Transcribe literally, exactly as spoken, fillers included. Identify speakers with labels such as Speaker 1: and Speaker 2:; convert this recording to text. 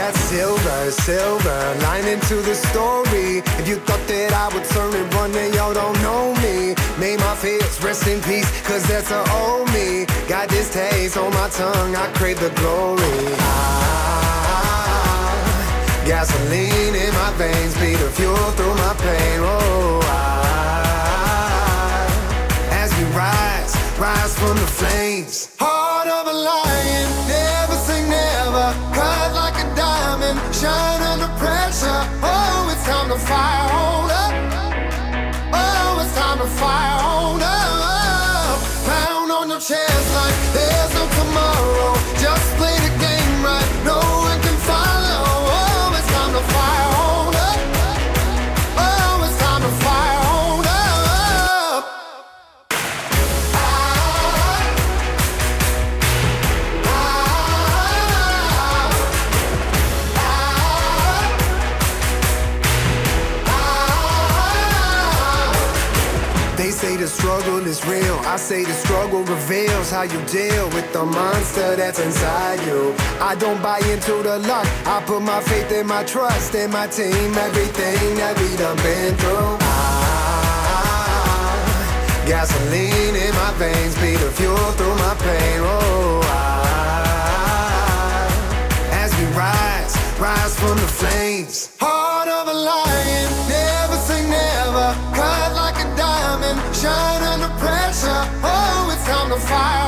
Speaker 1: that silver, silver lining to the story. If you thought that I would turn and run, then y'all don't know me. May my fears rest in peace, cause that's a old me. Got this taste on my tongue, I crave the glory. Ah, gasoline in my veins, be the fuel through my pain. Oh, ah, as we rise, rise from the flames. Heart of a lion, never say never. Cut like a diamond, shine under pressure. Oh, it's time to fire on up. Oh, it's time to fire on up. Pound on your chest like there's no tomorrow. Just play the game right, no one can follow. Oh, it's time to fire on up. Oh, it's time to fire on up. Ah, ah, ah. They say the struggle is real, I say the struggle reveals how you deal with the monster that's inside you. I don't buy into the luck, I put my faith and my trust in my team. Everything that we done been through. Ah, gasoline in my veins, be the fuel through my pain. Oh, ah, as we rise, rise from the flames. Heart of a lion, never say never. Cut like a diamond, shine under pressure. Oh, it's time to fire